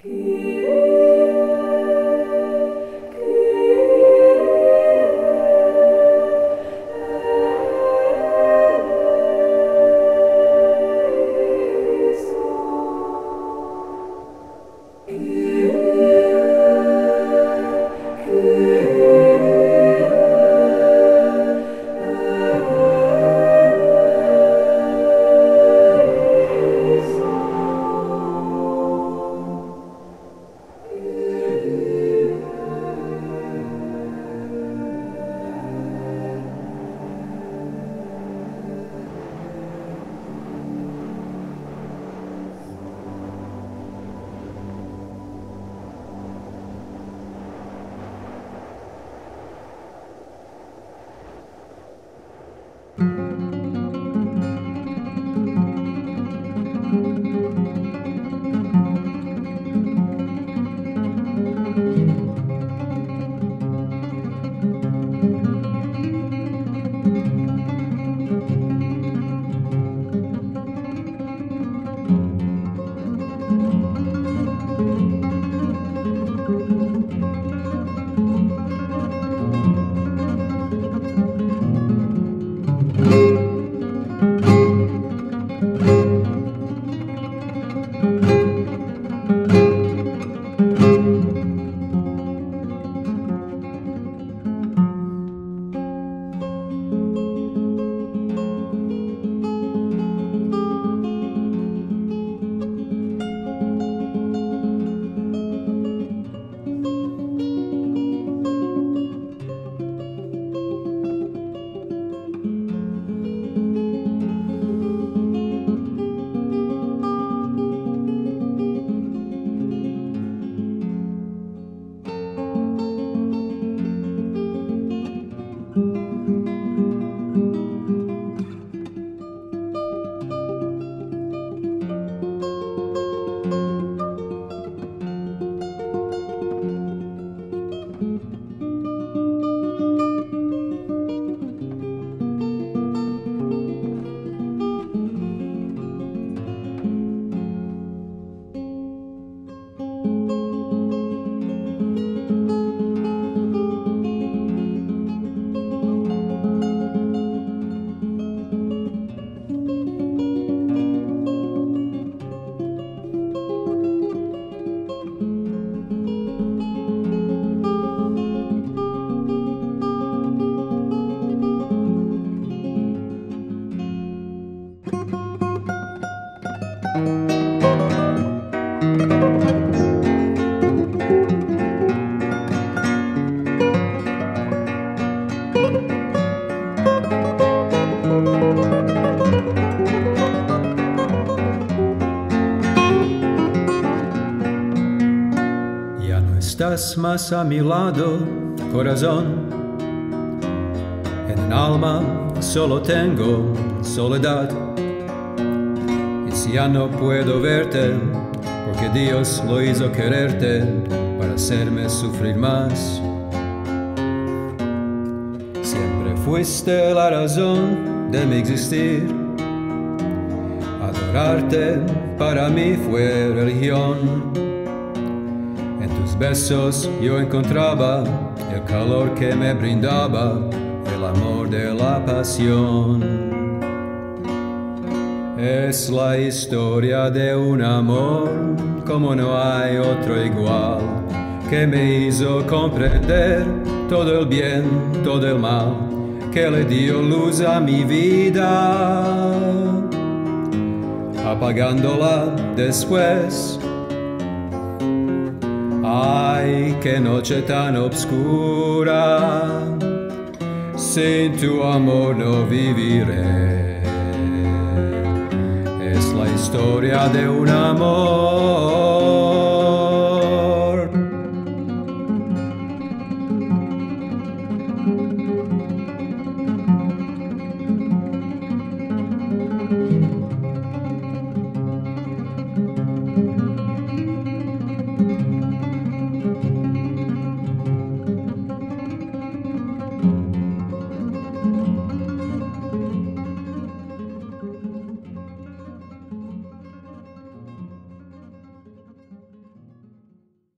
Estás más a mi lado, corazón. En el alma solo tengo soledad. Y si ya no puedo verte, porque Dios lo hizo quererte para hacerme sufrir más. Siempre fuiste la razón de mi existir. Adorarte para mí fue religión. En tus besos yo encontraba el calor que me brindaba, el amor de la pasión. Es la historia de un amor como no hay otro igual, que me hizo comprender todo el bien, todo el mal, que le dio luz a mi vida, apagándola después. Ay, qué noche tan obscura, sin tu amor no viviré. Es la historia de un amor